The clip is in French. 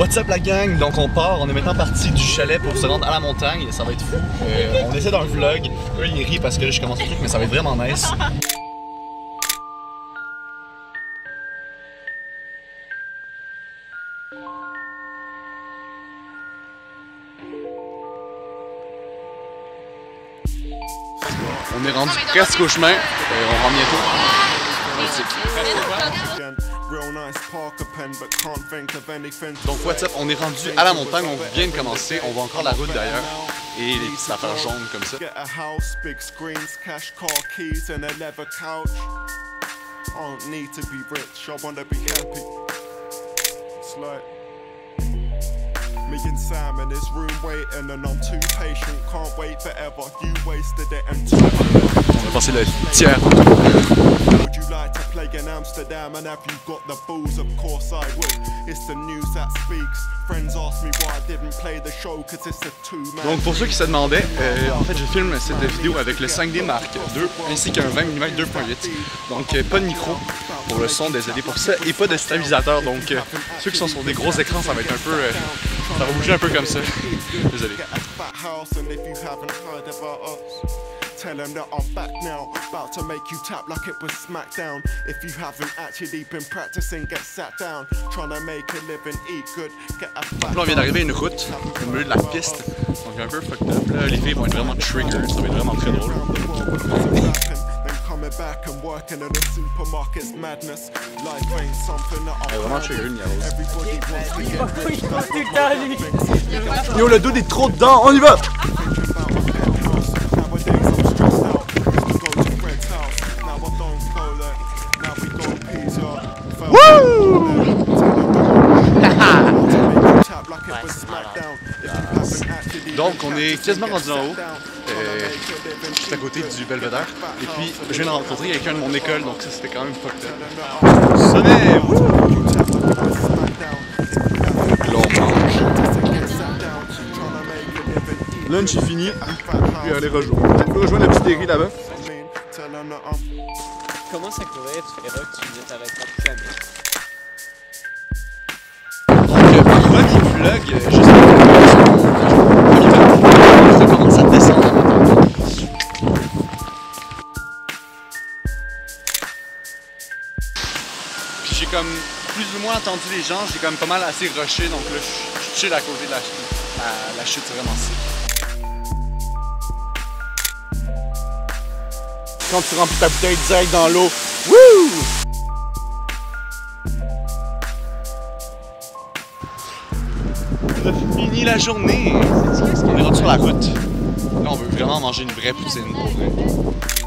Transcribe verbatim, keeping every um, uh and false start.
What's up la gang? Donc on part, on est maintenant parti du chalet pour se rendre à la montagne, ça va être fou. Euh, on essaie d'un vlog, eux ils rient parce que là je commence le truc mais ça va être vraiment nice. On est rendu presque au chemin, euh, on rentre bientôt. Donc what's up, on est rendu à la montagne, on vient de commencer, on voit encore la route d'ailleurs et les petites affaires jaunes comme ça. Me and Sam in this room waiting and I'm too patient, can't wait forever. You wasted it and took On va passer le tiers. Would you like to play in Amsterdam and have you got the balls? Of course I would. It's the news that speaks. Friends ask me why I didn't play the show cause it's a two-man. Donc pour ceux qui se demandaient, euh, en fait je filme cette vidéo avec le cinq D Mark deux ainsi qu'un vingt millimètres deux point huit. Donc euh, pas de micro pour le son, désolé pour ça, et pas de stabilisateur. Donc euh, ceux qui sont sur des gros écrans, ça va être un peu... Euh, ça va bouger un peu comme ça. Désolé. Tell them that I'm back now, about to make you tap like it was SmackDown. If you haven't actually been practicing, get sat down. Trying to make a living, eat good, get a fat. Donc là on vient d'arriver à une route au milieu de la piste, donc un peu fucked up. Là les filles vont être vraiment trigger, ça va être vraiment très drôle. Elle est vraiment trigger, Niaos. Yo le dos est trop dedans, on y va! Donc on est quasiment rendu en haut, euh, juste à côté du Belvédère, et puis je viens de rencontrer quelqu'un de mon école, donc ça c'était quand même fucked up. Sommet! Là on mange. Lunch est fini, puis allez rejoindre. On peut rejoindre la petite dairy là-bas. Comment ça courait? Tu verras que tu ne t'arrêteras plus jamais. Premier vlog, je sais pas, ça commence à descendre. Puis j'ai comme plus ou moins entendu les gens, j'ai comme pas mal assez rushé, donc là je chill à côté de la chute. La, la chute c'est vraiment sick. Quand tu remplis ta bouteille direct dans l'eau, wouh! On a fini la journée! On est rendu sur la route. Là, on veut vraiment manger une vraie poutine pour vrai.